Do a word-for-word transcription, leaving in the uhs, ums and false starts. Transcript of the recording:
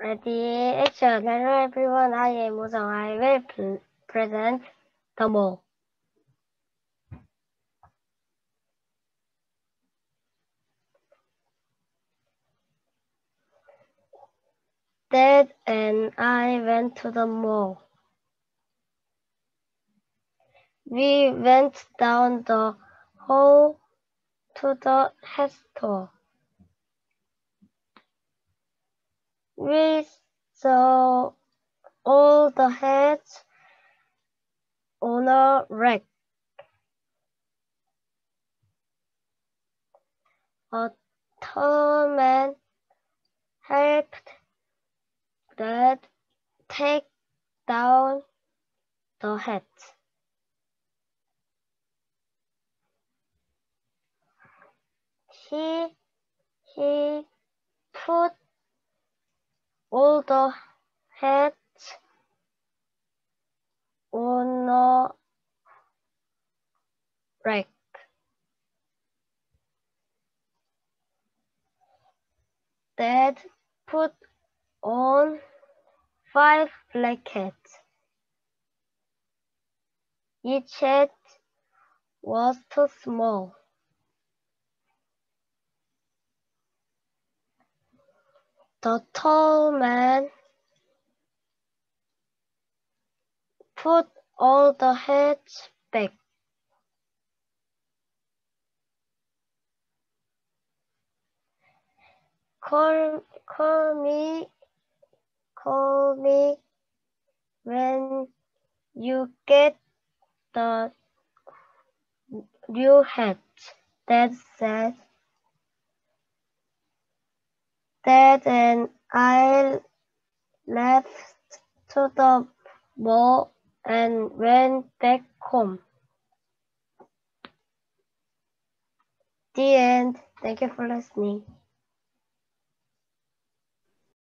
Ready, action. Hello everyone, I am Woo-sung. I will pre present the mall. Dad and I went to the mall. We went down the hall to the hat store. We saw all the hats on a rack. A tall man helped Dad take down the hats. He, he put all the hats on a rack. Dad put on five black hats. Each hat was too small. The tall man put all the hats back. Call, call me, call me when you get the new hat, Dad said. Dad and I left to the mall and went back home. The end. Thank you for listening.